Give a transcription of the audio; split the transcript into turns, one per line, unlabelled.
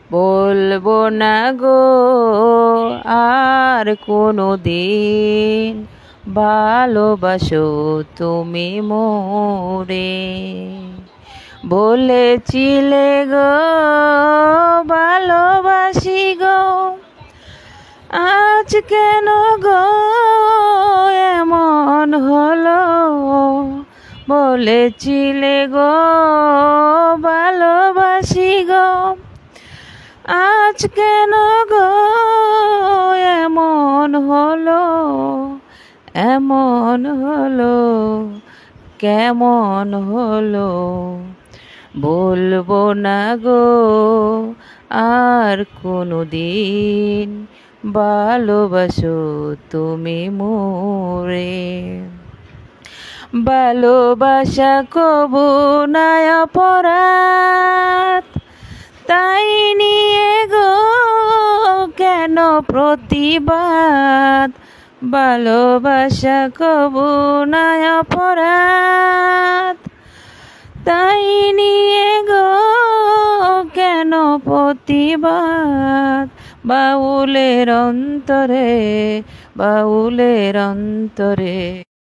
বলবো না গো আর কোনো দিন, ভালোবাসো তুমি মোরে। বলেছিলে গো ভালোবাসি গো, আজ কেন গো এমন হলো। বলেছিলে গো ভালোবাসি গো, আজ কেন গো এমন হলো। এমন হলো কেমন হলো। বলবো না গো আর কোনো দিন, ভালোবাসো তুমি মোরে। ভালোবাসা কবু নাই অপরাধ, তাই নিয়ে গো কেন প্রতিবাদ। ভালোবাসা কবু নাই অপরাধ, তাই নিয়ে গো কেন প্রতিবাদ। বাউলের অন্তরে, বাউলের অন্তরে।